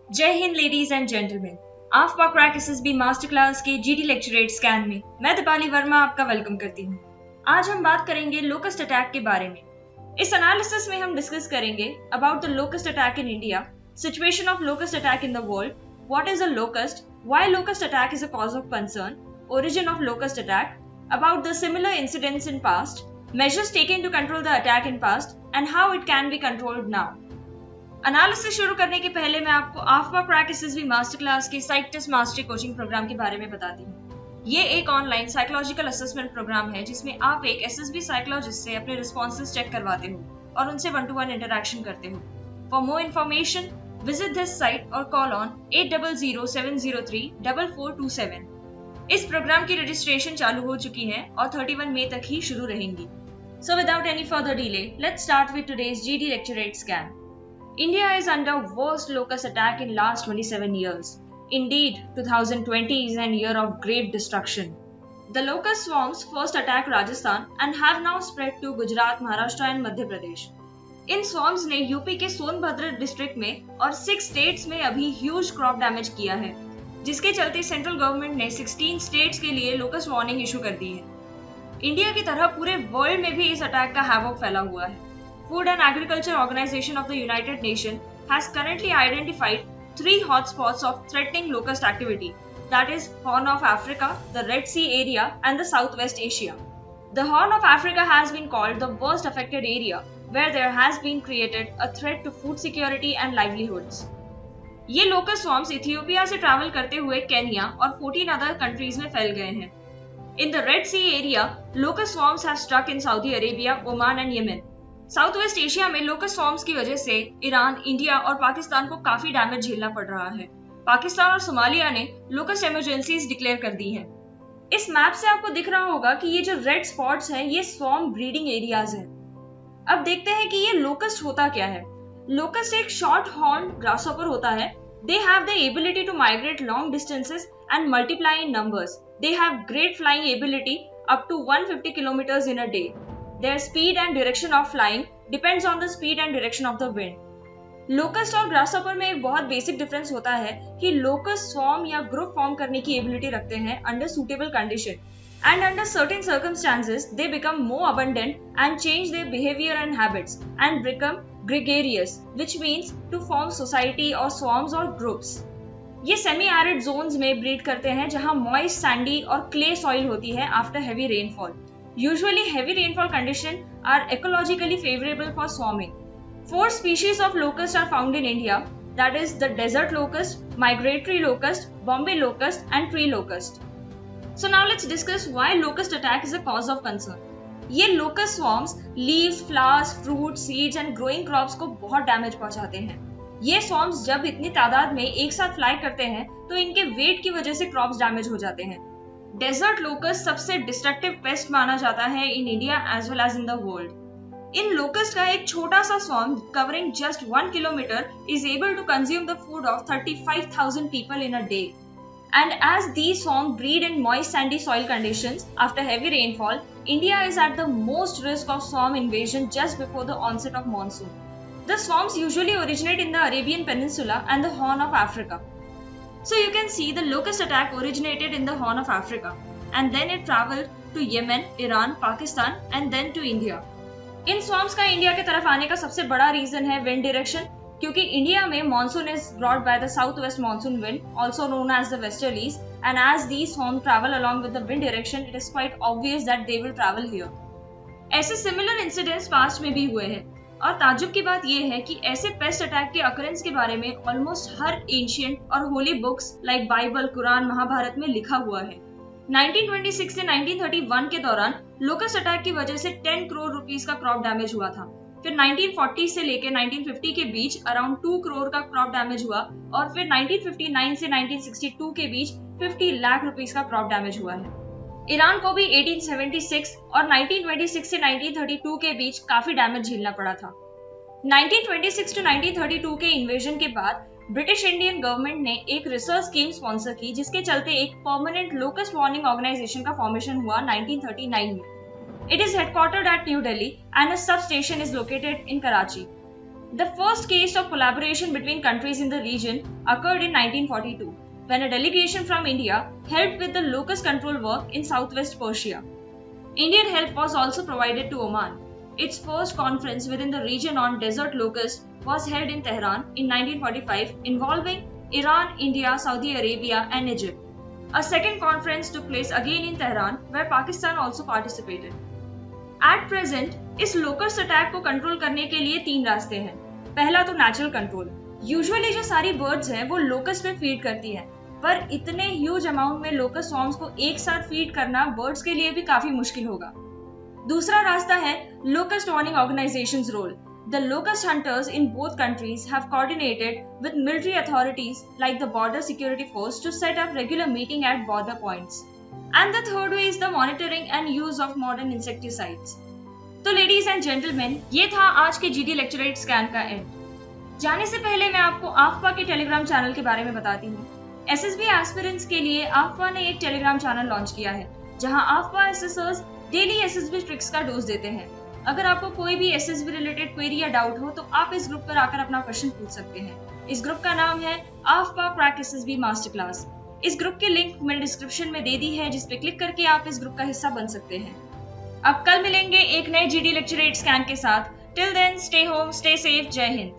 जय हिंद ladies and gentleman. AFPA crack SSB master class के जीडी लेक्चरेट स्कैन में मैं दीपाली वर्मा आपका वेलकम करती हूँ। आज हम बात करेंगे लोकस्ट अटैक के बारे में। इस एनालिसिस में हम डिस्कस करेंगे about the locust attack in India, situation of locust attack in the world, what is a locust, why locust attack is a cause of concern, origin of locust attack, about the similar incidents in past, measures taken to control the attack in past and how it can be controlled now. Analysis शुरू करने के पहले मैं आपको AFPA crack SSB master class के psych test mastery coaching programme के बारे में बताती हूँ। ये एक ऑनलाइन साइकोलॉजिकल असेसमेंट प्रोग्राम है जिसमें आप एक एसएसबी साइकोलॉजिस्ट से अपने रिस्पॉन्सेस चेक करवाते हो और उनसे 1-to-1 इंटरेक्शन करते हो। For more information visit this site और कॉल ऑन 8007034427। इस प्रोग्राम की रजिस्ट्रेशन चालू हो चुकी है और 31 मई तक ही शुरू रहेंगी। So without any further delay, let's start with today's GD Lecturate scan. India is under worst locust attack in last 27 years. Indeed, 2020 is an year of great destruction. The locust swarms first attacked Rajasthan and have now spread to Gujarat, Maharashtra and Madhya Pradesh. इन swamps ने UP के Sonbhadra district में और 6 states में अभी huge crop damage किया है, जिसके चलते सेंट्रल गवर्नमेंट ने 16 स्टेट्स के लिए लोकस्ट वार्निंग इशू कर दी है। इंडिया की तरह पूरे वर्ल्ड में भी इस अटैक का हैवॉक फैला हुआ है। Food and agriculture organisation of the United Nation has currently identified 3 hotspots of threatening locust activity, that is Horn of Africa, the Red Sea area and the south west Asia. The Horn of Africa has been called the worst affected area where there has been created a threat to food security and livelihoods. ये locust swarms Ethiopia से travel करते हुए Kenya और 14 other countries में फैल गए हैं। In the Red Sea area, locust swarms have struck in Saudi Arabia, Oman and Yemen. Southwest Asia में locust swarms की वजह से ईरान, इंडिया और पाकिस्तान को काफी डैमेज झेलना पड़ रहा है। पाकिस्तान और सोमालिया ने locust emergencies डिक्लेयर कर दी हैं। इस मैप से आपको दिख रहा होगा कि ये जो रेड स्पॉट्स हैं, ये स्वॉर्म ब्रीडिंग एरियाज हैं। अब देखते हैं कि ये locust होता क्या है। locust एक शॉर्ट हॉर्न ग्रासहॉपर होता है। They have the ability to migrate long distances and multiply in numbers. They have great flying ability up to 150 kilometers in a day. Their speed and direction of flying depends on the speed and direction of the wind. Locust और grasshopper में एक बहुत basic difference होता है कि locust swarm या group form करने की एबिलिटी रखते हैं under suitable condition, and under certain circumstances they become more abundant and change their behavior and habits and become gregarious, which means to form society or swarms or groups. ये semi arid zones में breed करते हैं जहां moist, sandy और clay soil होती है after heavy rainfall. Usually heavy rainfall condition are ecologically favourable for swarming. 4 species of locust are found in India, that is the desert locust, migratory locust, Bombay locust and tree locust. So now let's discuss why locust attack is a cause of concern. ये locust swarms leaves, flowers, fruit, seeds and growing crops को बहुत damage पहुंचाते हैं। ये स्वॉर्म्स जब इतनी तादाद में एक साथ फ्लाई करते हैं तो इनके वेट की वजह से क्रॉप्स डैमेज हो जाते हैं। डेजर्ट लोकस्ट सबसे डिस्ट्रक्टिव पेस्ट माना जाता है in India as well as in the world. इन लोकस्ट का एक छोटा सा swarm covering just 1 kilometre is able to consume the food of 35,000 people in a day. And as these swarms breed in moist sandy soil conditions after heavy rainfall, India is at the most risk of swarm invasion just before the onset of monsoon. The swarms usually originate in the Arabian Peninsula and the Horn of Africa. So you can see the locust attack originated in the Horn of Africa and then it traveled to Yemen, Iran, Pakistan and then to India. इन swarms का India की तरफ आने का सबसे बड़ा reason है wind direction, क्योंकि इंडिया में monsoon is brought by the south west monsoon wind, also known as the westerlies, and as these swarms travel along with the wind direction, it is quite obvious that they will travel here. ऐसे similar incidents past में भी हुए हैं और ताज्जुब की बात यह है कि ऐसे पेस्ट अटैक के अकरेंस के बारे में ऑलमोस्ट हर एंशिएंट और holy books like Bible, Quran, Mahabharata में लिखा हुआ है। 1926 से 1931 के दौरान लोकस्ट अटैक की वजह से 10 करोड़ रुपीस का क्रॉप डैमेज हुआ था। फिर 1940 से लेकर 1950 के बीच अराउंड 2 करोड़ का क्रॉप डैमेज हुआ और फिर 1959 से 1962 के बीच 50 लाख रुपीस का क्रॉप डैमेज हुआ है। ईरान को भी 1876 और 1926 से 1932 के बीच काफी डैमेज झेलना पड़ा था। 1926 टू 1932 के इन्वेजन के बाद ब्रिटिश इंडियन गवर्नमेंट ने एक रिसर्च स्कीम स्पॉन्सर की जिसके चलते एक परमानेंट लोकस्ट वार्निंग ऑर्गेनाइजेशन का फॉर्मेशन हुआ 1939 में। It is headquartered at New Delhi and a substation is located in Karachi. The first case of collaboration between countries in the region occurred in 1942, when a delegation from India helped with the locust control work in southwest Persia. Indian help was also provided to Oman. Its first conference within the region on desert locust was held in Tehran in 1945, involving Iran, India, Saudi Arabia, and Egypt. A second conference took place again in Tehran, where Pakistan also participated. At present, इस locust attack को control करने के लिए 3 रास्ते हैं. पहला तो natural control. Usually जो सारी बर्ड्स हैं वो लोकस्ट पे फीड करती हैं, पर इतने ह्यूज अमाउंट में लोकस्ट स्वॉर्म्स को एक साथ फीड करना बर्ड्स के लिए भी काफी मुश्किल होगा. दूसरा रास्ता है locust warning organisations role. The locust hunters in both countries have coordinated with military authorities like the Border Security Force to set up regular meeting at border points. And the third way is the monitoring and use of modern insecticides. तो ladies and gentlemen, ये था आज के GD Lecturate Scan का end. जाने से पहले मैं आपको AFPA के टेलीग्राम चैनल के बारे में बताती हूँ. SSB एस्पिरेंट्स के लिए AFPA ने एक टेलीग्राम चैनल लॉन्च किया है, जहाँ AFPA assessors daily SSB tricks का डोज देते हैं. अगर आपको कोई भी SSB रिलेटेड क्वेरी या डाउट हो तो आप इस ग्रुप पर आकर अपना क्वेश्चन पूछ सकते हैं. इस ग्रुप का नाम है AFPA crack SSB master class. इस ग्रुप की लिंक मैंने डिस्क्रिप्शन में दे दी है, जिस पे क्लिक करके आप इस ग्रुप का हिस्सा बन सकते हैं. अब कल मिलेंगे एक नए GD लेक्चर 8 स्कैन के साथ. Till then stay home, stay safe. जय हिंद.